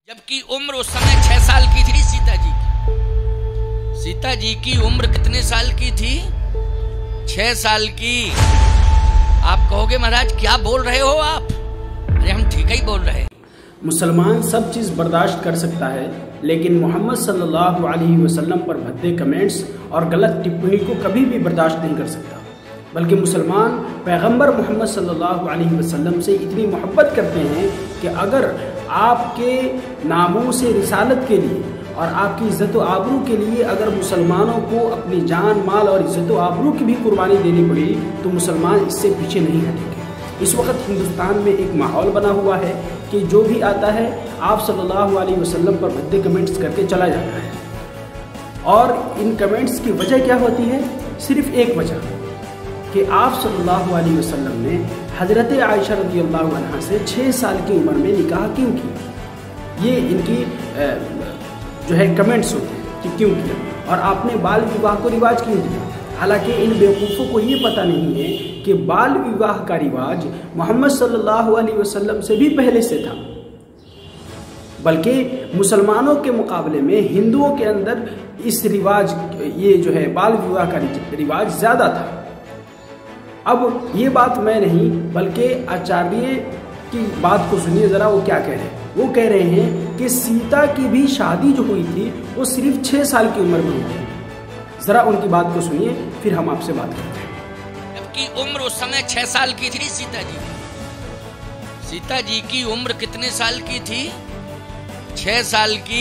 जबकि उम्र उस समय 6 साल की थी सीता जी की। सीता जी की उम्र कितने साल की थी? 6 साल की। आप कहोगे महाराज क्या बोल रहे हो आप? अरे हम ठीक ही बोल रहे हैं। मुसलमान सब चीज़ बर्दाश्त कर सकता है, लेकिन मोहम्मद सल्लल्लाहु अलैहि वसल्लम पर भद्दे कमेंट्स और गलत टिप्पणी को कभी भी बर्दाश्त नहीं कर सकता। बल्कि मुसलमान पैगंबर मोहम्मद सल्लल्लाहु अलैहि वसल्लम से इतनी मोहब्बत करते हैं कि अगर आपके नामों से रिसालत के लिए और आपकी इज़्ज़त व आबरू के लिए अगर मुसलमानों को अपनी जान माल और इज़्ज़त व आबरू की भी कुर्बानी देनी पड़ी तो मुसलमान इससे पीछे नहीं हटेंगे। इस वक्त हिंदुस्तान में एक माहौल बना हुआ है कि जो भी आता है आप सल्लल्लाहु अलैहि वसल्लम पर भद्दे कमेंट्स करके चला जाता है। और इन कमेंट्स की वजह क्या होती है? सिर्फ एक वजह कि आप सल्लल्लाहु अलैहि वसल्लम ने हज़रत आयशा रज़ियल्लाहु अन्हा से 6 साल की उम्र में निकाह क्यों किया। ये इनकी जो है कमेंट्स होते हैं कि क्यों किया, और आपने बाल विवाह को रिवाज क्यों दिया। हालांकि इन बेवकूफ़ों को ये पता नहीं है कि बाल विवाह का रिवाज मोहम्मद सल्लल्लाहु अलैहि वसल्लम से भी पहले से था, बल्कि मुसलमानों के मुकाबले में हिंदुओं के अंदर इस रिवाज ये जो है बाल विवाह का रिवाज ज़्यादा था। अब ये बात मैं नहीं बल्कि आचार्य की बात को सुनिए ज़रा, वो क्या कह रहे हैं। वो कह रहे हैं कि सीता की भी शादी जो हुई थी वो सिर्फ 6 साल की उम्र में हुई थी। ज़रा उनकी बात को सुनिए, फिर हम आपसे बात करते हैं। जबकि उम्र उस समय 6 साल की थी सीता जी की। सीता जी की उम्र कितने साल की थी? 6 साल की।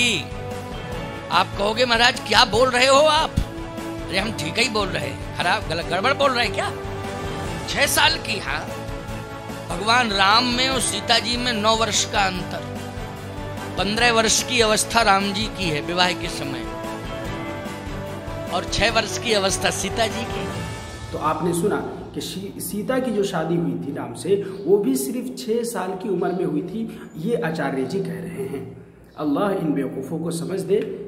आप कहोगे महाराज क्या बोल रहे हो आप? अरे हम ठीक ही बोल रहे हैं, खराब गलत गड़बड़ बोल रहे हैं क्या? 6 साल की। हाँ, भगवान राम में और सीता जी में 9 वर्ष का अंतर। 15 वर्ष की अवस्था राम जी की है विवाह के समय, और 6 वर्ष की अवस्था सीता जी की। तो आपने सुना कि सीता की जो शादी हुई थी राम से वो भी सिर्फ 6 साल की उम्र में हुई थी। ये आचार्य जी कह रहे हैं। अल्लाह इन बेवकूफ़ों को समझ दे।